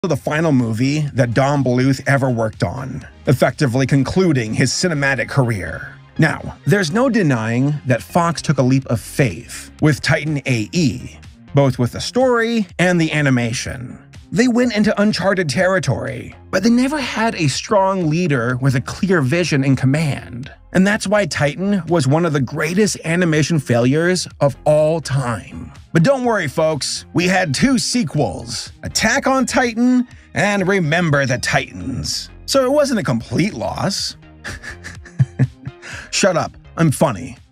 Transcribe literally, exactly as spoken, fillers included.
The final movie that Don Bluth ever worked on, effectively concluding his cinematic career. Now, there's no denying that Fox took a leap of faith with Titan A E, both with the story and the animation. They went into uncharted territory, but they never had a strong leader with a clear vision and command. And that's why Titan was one of the greatest animation failures of all time. But don't worry, folks, we had two sequels, Attack on Titan and Remember the Titans. So it wasn't a complete loss. Shut up, I'm funny.